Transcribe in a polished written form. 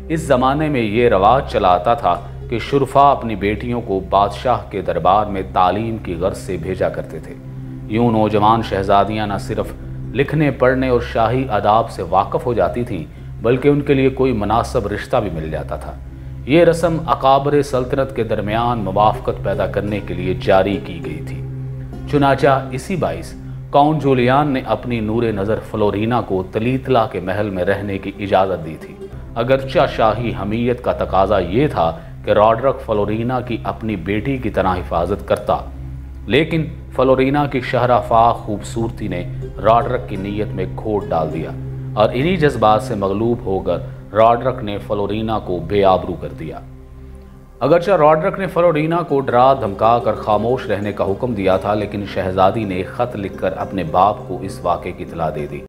इस ज़माने में ये रवाज चला आता था कि शुरफा अपनी बेटियों को बादशाह के दरबार में तालीम की गर्ज से भेजा करते थे। यूं नौजवान शहजादियाँ न सिर्फ लिखने पढ़ने और शाही आदाब से वाकफ़ हो जाती थीं, बल्कि उनके लिए कोई मुनासिब रिश्ता भी मिल जाता था। ये रस्म अकाबर सल्तनत के दरमियान मुवाफ़क़त पैदा करने के लिए जारी की गई थी। चुनाचा इसी बाइस काउंट जूलियान ने अपनी नूरे नज़र फ्लोरीना को तलीतला के महल में रहने की इजाज़त दी थी। अगरचा शाही हमीयत का तकाजा ये था कि रॉडरिक फ्लोरीना की अपनी बेटी की तरह हिफाजत करता, लेकिन फ्लोरीना की शहरफा खूबसूरती ने रॉडरिक की नीयत में खोट डाल दिया और इन्हीं जज्बात से मगलूब होकर रॉडरिक ने फ्लोरीना को बेआबरू कर दिया। अगरचे रॉडरिक ने फ्लोरीना को डरा धमका कर खामोश रहने का हुक्म दिया था, लेकिन शहजादी ने खत लिखकर अपने बाप को इस वाक़े की इत्तला दे दी।